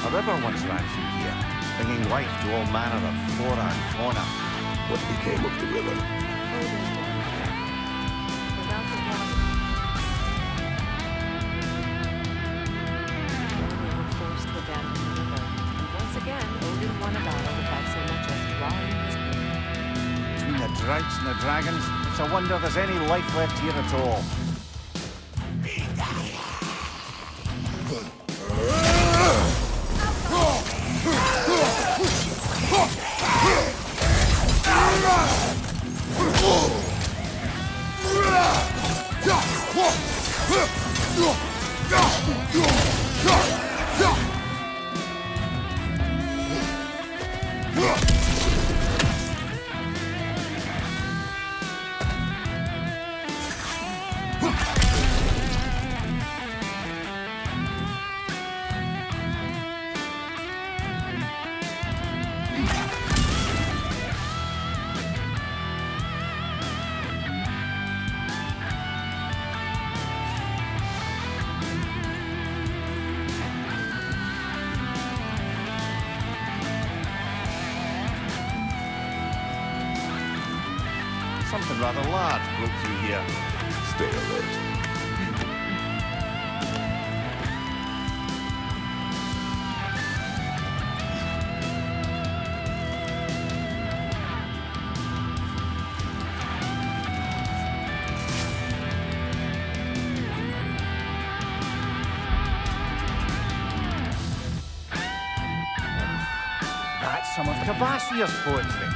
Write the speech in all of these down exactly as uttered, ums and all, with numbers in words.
A river once ran through here, bringing life to all manner of flora and fauna. What became of the river? Without the water, we were forced to abandon the river. And once again, Odin won a battle without so much as drawing his blade. Between the droughts and the dragons, it's a wonder there's any life left here at all. Something rather large broke through here. Stay alert. That's some of Kvasir's poetry.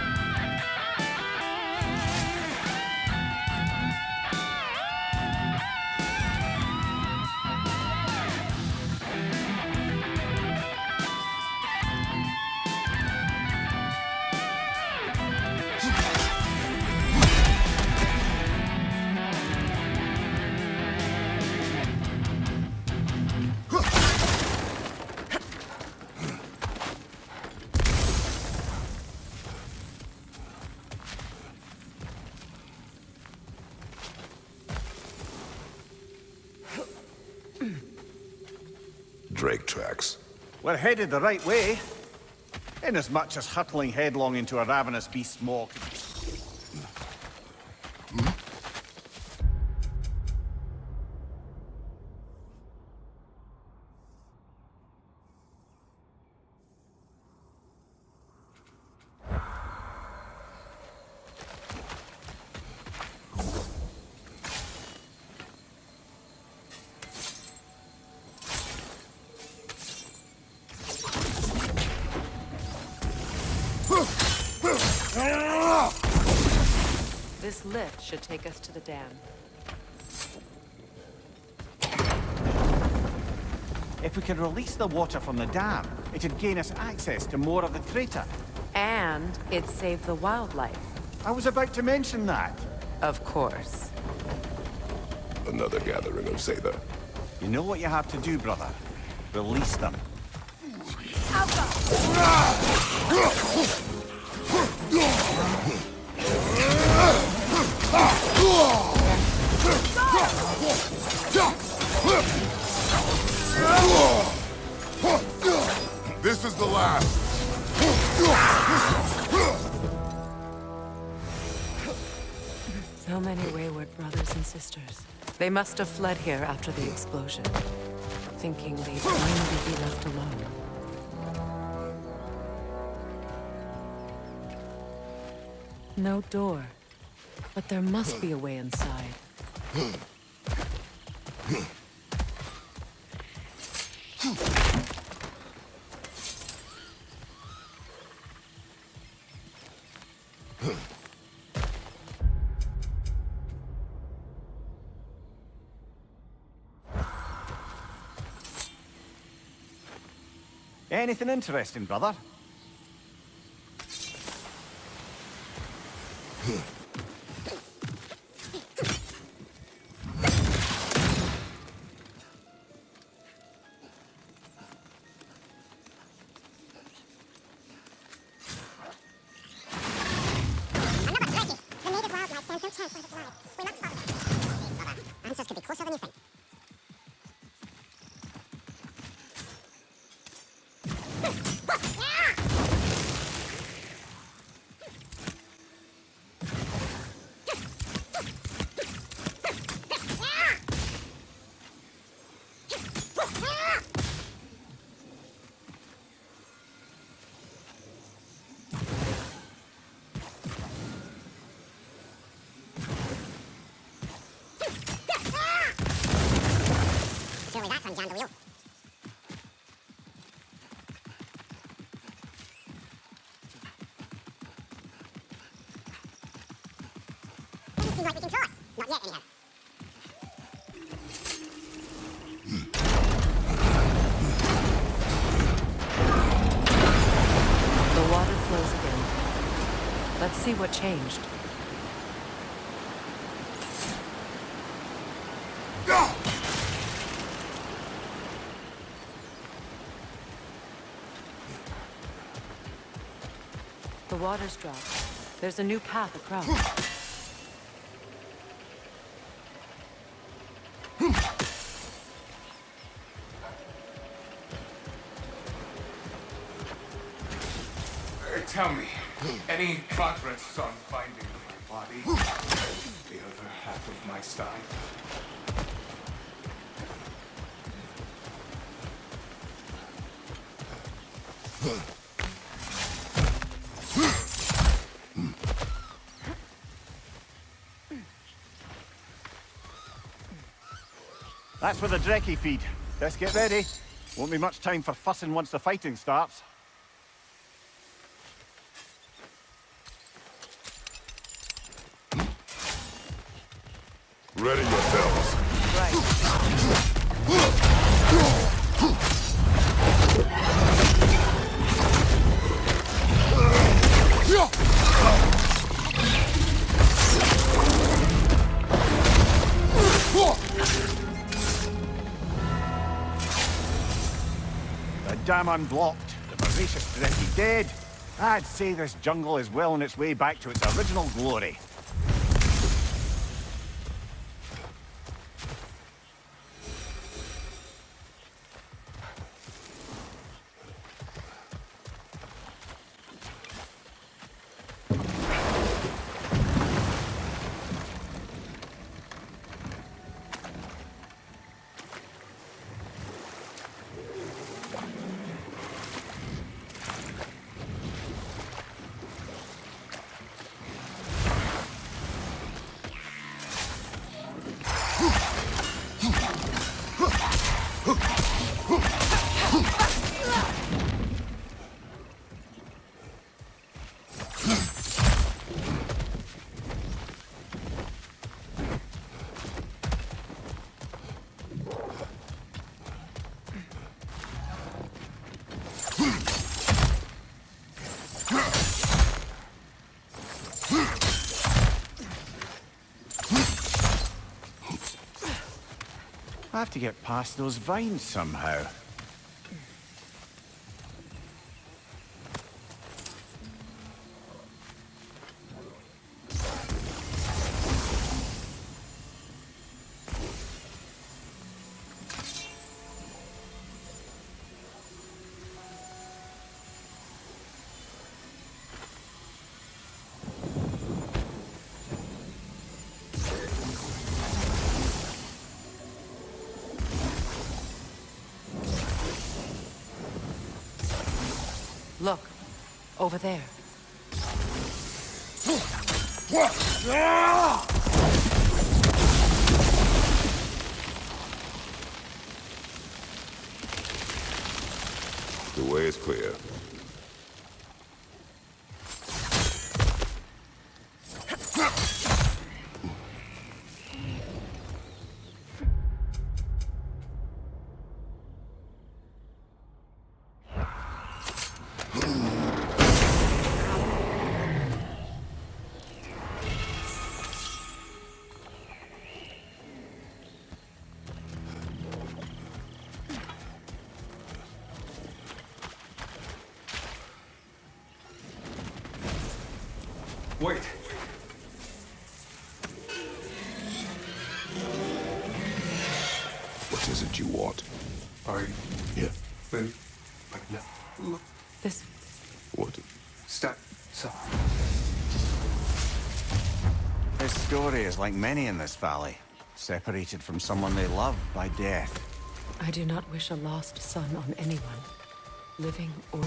Drake tracks. We're headed the right way, inasmuch as hurtling headlong into a ravenous beast's maw. This lift should take us to the dam. If we can release the water from the dam, it'd gain us access to more of the crater. And it'd save the wildlife. I was about to mention that. Of course. Another gathering of Zather. You know what you have to do, brother. Release them. This is the last. So many wayward brothers and sisters. They must have fled here after the explosion, thinking they'd finally be left alone. No door, but there must be a way inside. Anything interesting, brother? turn down the wheel. Doesn't seem like we can cross. Not yet, anyhow. The water flows again. Let's see what changed. The water's dropped. There's a new path across. Uh, tell me, any progress on finding my body? The other half of my Stein? That's where the Drekkie feed. Let's get ready. Won't be much time for fussing once the fighting starts. Ready yourselves. The dam unblocked. The voracious Drekkie dead. I'd say this jungle is well on its way back to its original glory. I have to get past those vines somehow. Look, over there. The way is clear. Wait. What is it you want? Are you? Yeah. Then, but no. Look. This... What? Stop. So. His story is like many in this valley. Separated from someone they love by death. I do not wish a lost son on anyone, living or...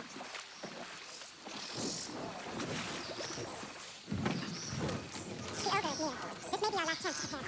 The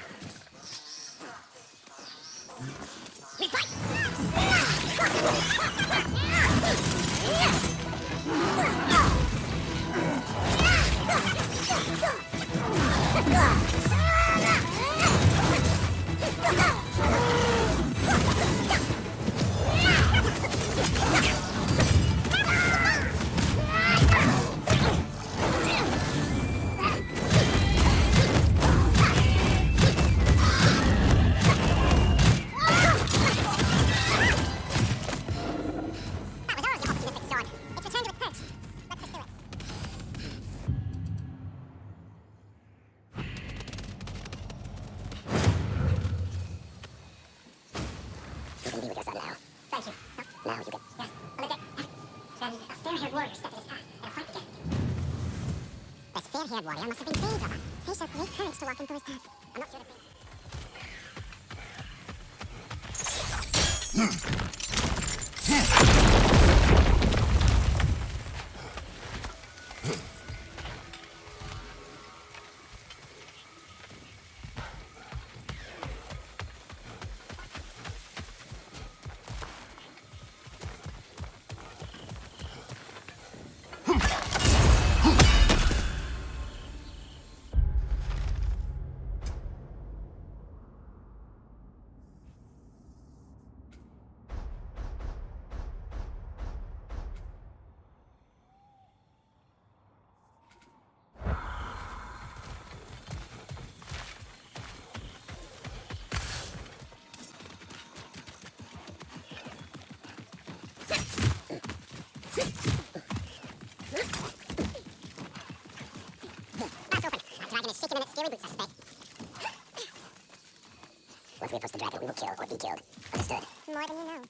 Fair-haired warrior must have been saved, Robert. Face out great courage to walk in Thor's path. I'm not sure if they... Once we approach the dragon, we will kill or be killed. Understood? More than you know.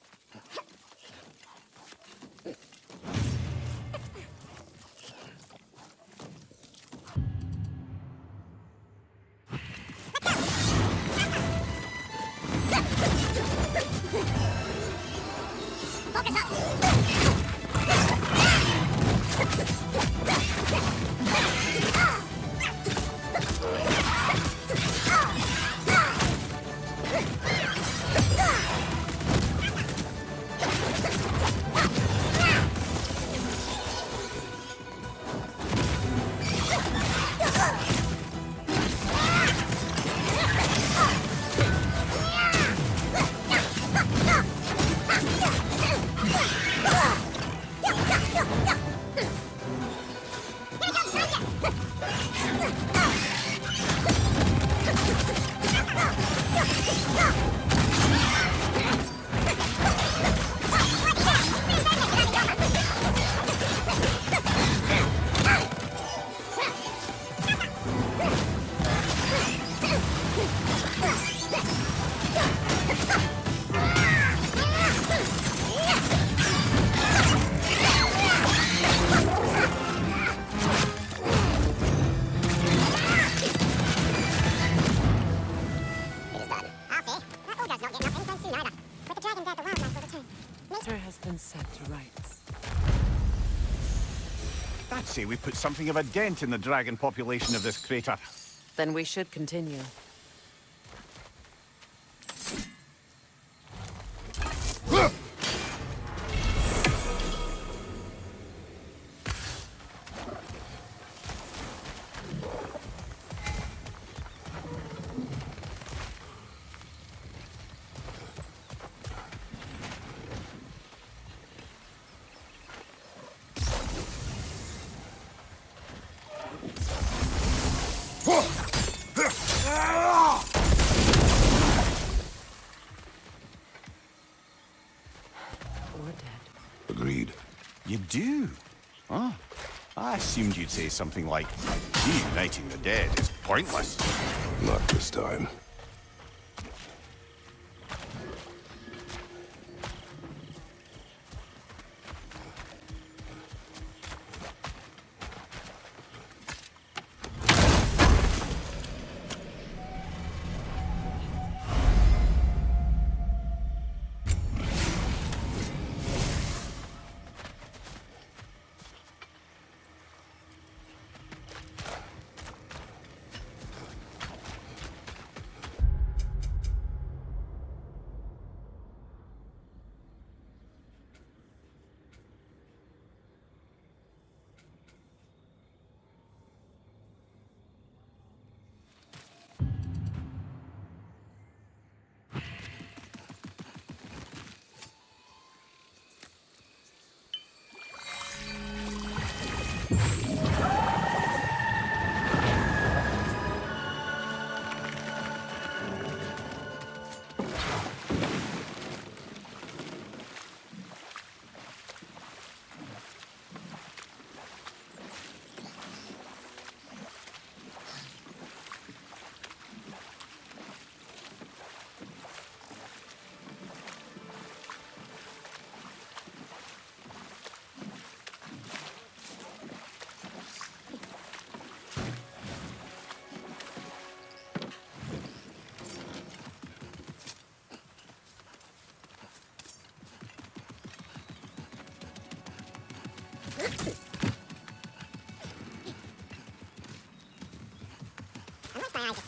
I'd say we put something of a dent in the dragon population of this crater. Then we should continue. Agreed. You do? Oh, I assumed you'd say something like, reuniting the dead is pointless. Not this time.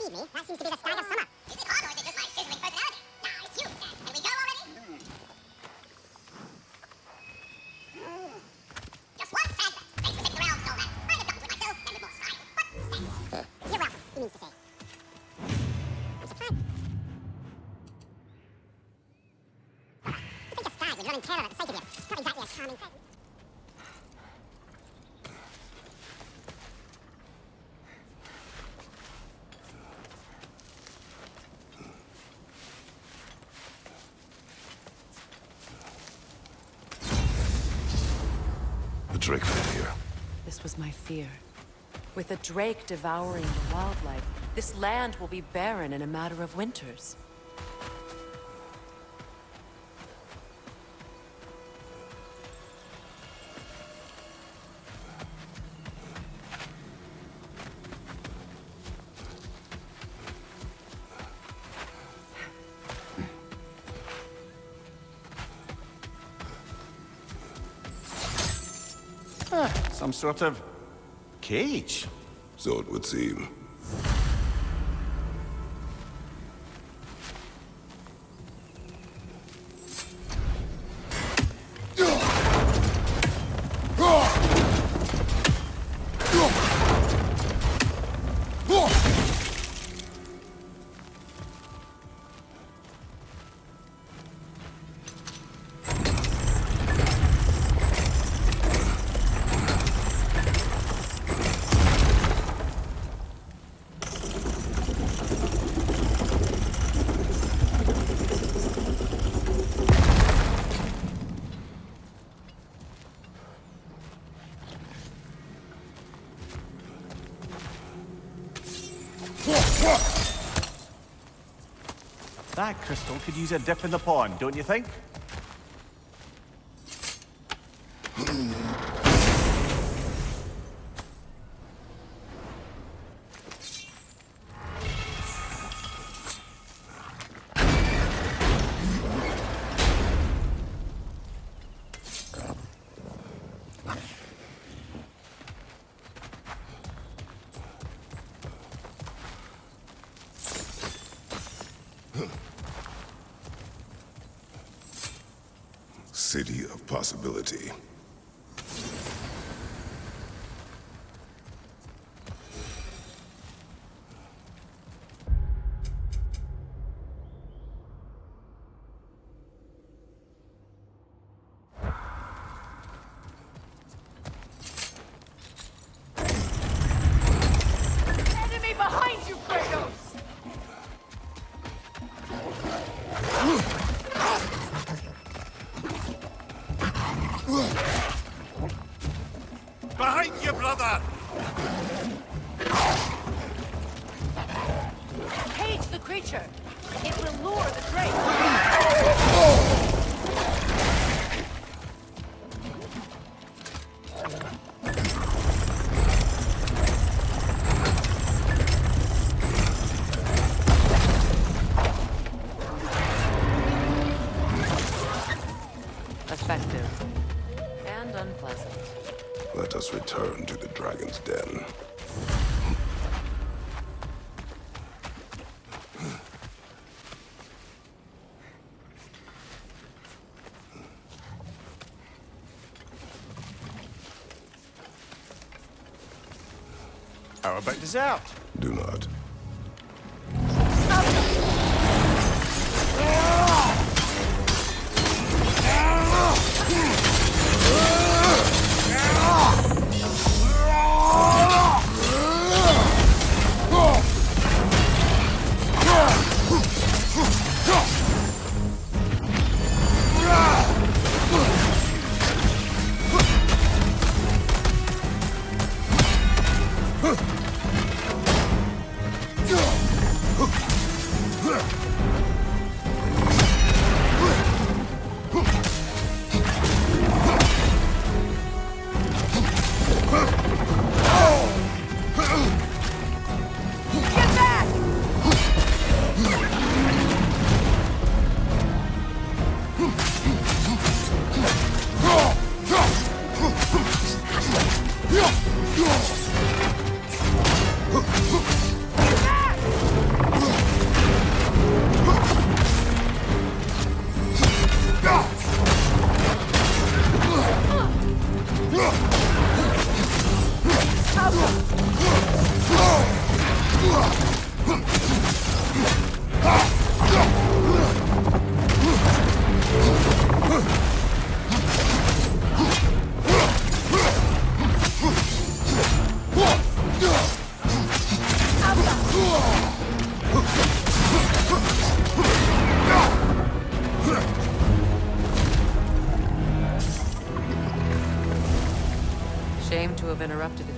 feed me, that seems to be the start of summer. Is it hot or is it just my sizzling personality? Nah, it's you, Stan. Can we go already? Just one statement. Thanks for taking around and all that. I'd have done it with myself and with more style. But thanks. You're welcome, he means to say. I'm surprised. You think a stag would run in terror at the sight of you. Not exactly a calming presence. Drake fed here. This was my fear. With a drake devouring the wildlife, this land will be barren in a matter of winters. Some sort of cage. So it would seem. That crystal could use a dip in the pond, don't you think? City of possibility. Enemy behind you, Kratos! Behind you, brother! Cage the creature! It will lure the drake! Effective. And unpleasant. Let us return to the dragon's den. How about dessert? Do not. have interrupted